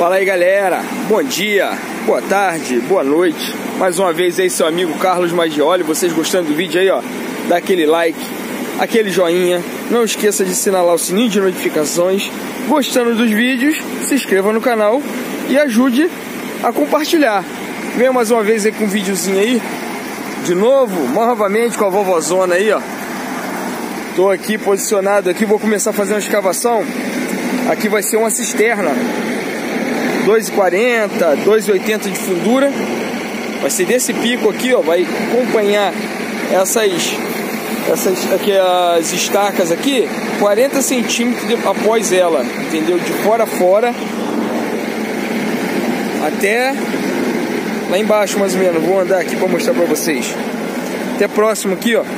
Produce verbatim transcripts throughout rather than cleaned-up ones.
Fala aí, galera, bom dia, boa tarde, boa noite. Mais uma vez aí seu amigo Carlos Maggioli. Vocês gostando do vídeo aí, ó, dá aquele like, aquele joinha. Não esqueça de assinalar o sininho de notificações. Gostando dos vídeos, se inscreva no canal e ajude a compartilhar. Venha mais uma vez aí com um videozinho aí, de novo, novamente com a vovozona aí, ó. Tô aqui posicionado aqui, vou começar a fazer uma escavação. Aqui vai ser uma cisterna dois e quarenta, dois e oitenta de fundura. Vai ser desse pico aqui, ó. Vai acompanhar essas essas aqui, as estacas aqui, quarenta centímetros de, após ela, entendeu? De fora a fora até lá embaixo, mais ou menos. Vou andar aqui para mostrar para vocês. Até próximo aqui, ó.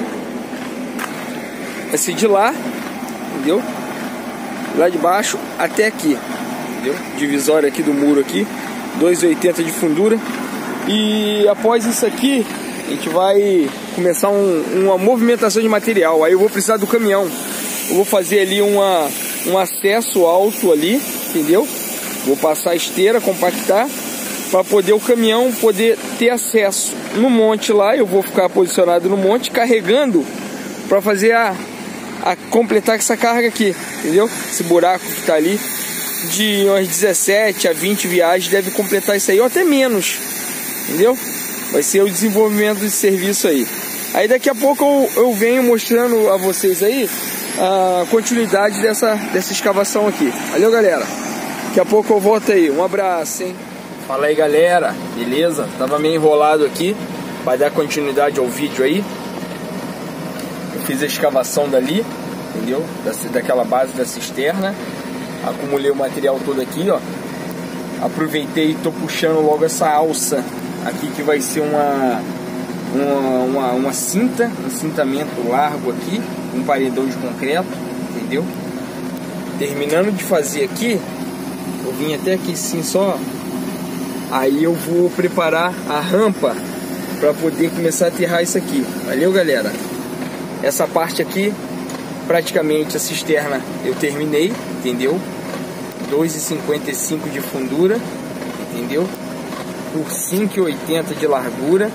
Vai ser de lá, entendeu? Lá de baixo até aqui, entendeu? Divisória aqui do muro aqui, dois e oitenta de fundura. E após isso aqui, a gente vai começar um, uma movimentação de material. Aí eu vou precisar do caminhão. Eu vou fazer ali uma, um acesso alto ali, entendeu? Vou passar a esteira, compactar, para poder o caminhão poder ter acesso no monte lá. Eu vou ficar posicionado no monte, carregando para fazer a, a completar essa carga aqui, entendeu? Esse buraco que tá ali, de umas dezessete a vinte viagens, deve completar isso aí, ou até menos, entendeu? Vai ser o desenvolvimento desse serviço aí. Aí daqui a pouco eu, eu venho mostrando a vocês aí a continuidade dessa, dessa escavação aqui. Valeu, galera. Daqui a pouco eu volto aí. Um abraço, hein? Fala aí, galera. Beleza? Tava meio enrolado aqui para dar continuidade ao vídeo aí. Eu fiz a escavação dali, entendeu? Da, daquela base da cisterna. Acumulei o material todo aqui, ó. Aproveitei e tô puxando logo essa alça aqui, que vai ser uma, uma, uma, uma cinta, um cintamento largo aqui, um paredão de concreto, entendeu? Terminando de fazer aqui, eu vim até aqui sim só. Aí eu vou preparar a rampa para poder começar a aterrar isso aqui. Valeu, galera? Essa parte aqui, praticamente a cisterna eu terminei, entendeu? dois e cinquenta e cinco de fundura, entendeu? Por cinco e oitenta de largura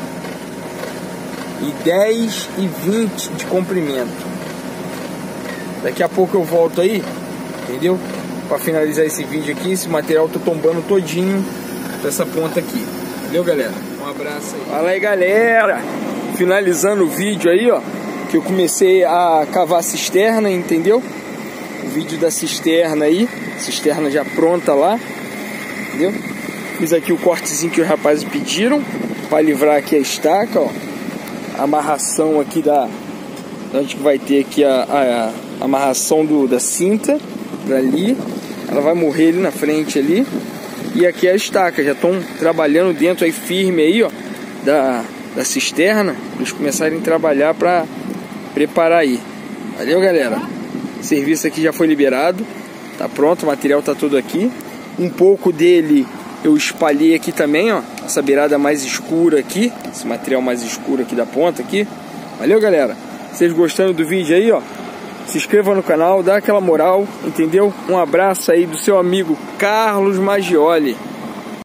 e dez e vinte de comprimento. Daqui a pouco eu volto aí, entendeu? Para finalizar esse vídeo aqui. Esse material tô tombando todinho dessa ponta aqui. Valeu, galera? Um abraço aí. Fala aí, galera. Finalizando o vídeo aí, ó, que eu comecei a cavar a cisterna, entendeu? O vídeo da cisterna aí, cisterna já pronta lá, entendeu? Fiz aqui o cortezinho que os rapazes pediram para livrar aqui a estaca, ó. A amarração aqui da, onde que vai ter aqui a, a, a amarração do, da cinta para ali. Ela vai morrer ali na frente ali. E aqui é a estaca. Já estão trabalhando dentro aí firme aí, ó, da, da cisterna. Eles começarem a trabalhar para preparar aí. Valeu, galera. O serviço aqui já foi liberado. Tá pronto, o material tá todo aqui. Um pouco dele eu espalhei aqui também, ó, essa beirada mais escura aqui, esse material mais escuro aqui da ponta aqui. Valeu, galera. Vocês gostando do vídeo aí, ó, se inscreva no canal, dá aquela moral, entendeu? Um abraço aí do seu amigo Carlos Maggioli.